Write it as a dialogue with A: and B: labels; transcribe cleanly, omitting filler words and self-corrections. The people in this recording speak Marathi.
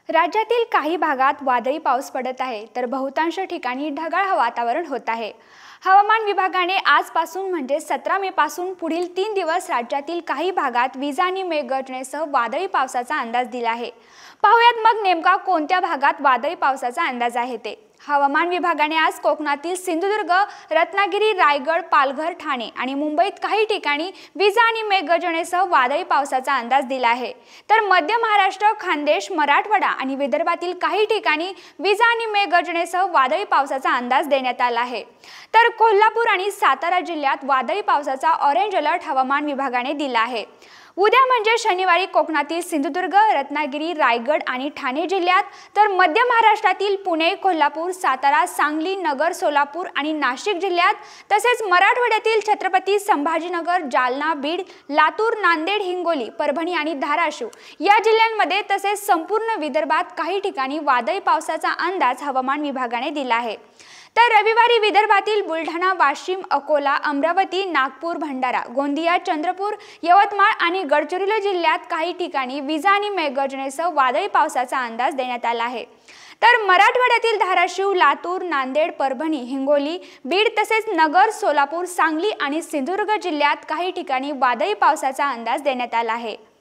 A: राज्यातील काही भागात वादळी पाऊस पडत आहे, तर बहुतांश ठिकाणी ढगाळ वातावरण होत आहे। हवामान विभागाने आजपासून म्हणजे 17 मे पासून पुढील 3 दिवस राज्यातील काही भागात विजा आणि मेघगर्जनेसह वादळी पावसाचा अंदाज दिला आहे। पाहूयात मग नेमका कोणत्या भागात वादळी पावसाचा अंदाज आहे ते। हवामान विभागाने आज कोकणातील सिंधुदुर्ग, रत्नागिरी, रायगड, पालघर, ठाणे आणि मुंबईत काही ठिकाणी विजा आणि मेघगर्जनेसह वादळी पावसाचा अंदाज दिला आहे। तर मध्य महाराष्ट्र, खानदेश, मराठवाडा आणि विदर्भातील काही ठिकाणी विजा आणि मेघगर्जनेसह वादळी पावसाचा अंदाज देण्यात आला आहे। तर कोल्हापूर आणि सातारा जिल्ह्यात वादळी पावसाचा ऑरेंज अलर्ट हवामान विभागाने दिला आहे। उद्या म्हणजे शनिवारी कोकणातील सिंधुदुर्ग, रत्नागिरी, रायगड आणि ठाणे जिल्ह्यात, तर मध्य महाराष्ट्रातील पुणे, कोल्हापूर, सातारा, सांगली, नगर, सोलापूर आणि नाशिक जिल्ह्यात, तसेच मराठवाड्यातील छत्रपती संभाजीनगर, जालना, बीड, लातूर, नांदेड, हिंगोली, परभणी आणि धाराशिव या जिल्ह्यांमध्ये, तसेच संपूर्ण विदर्भात काही ठिकाणी वादळी पावसाचा अंदाज हवामान विभागाने दिला आहे। तर रविवारी विदर्भातील बुलढाणा, वाशिम, अकोला, अमरावती, नागपूर, भंडारा, गोंदिया, चंद्रपूर, यवतमाळ आणि गडचिरोली जिल्ह्यात काही ठिकाणी विजा आणि मेघगर्जनेसह वादळी पावसाचा अंदाज देण्यात आला आहे। तर मराठवाड्यातील धाराशिव, लातूर, नांदेड, परभणी, हिंगोली, बीड तसेच नगर, सोलापूर, सांगली आणि सिंधुदुर्ग जिल्ह्यात काही ठिकाणी वादळी पावसाचा अंदाज देण्यात आला आहे।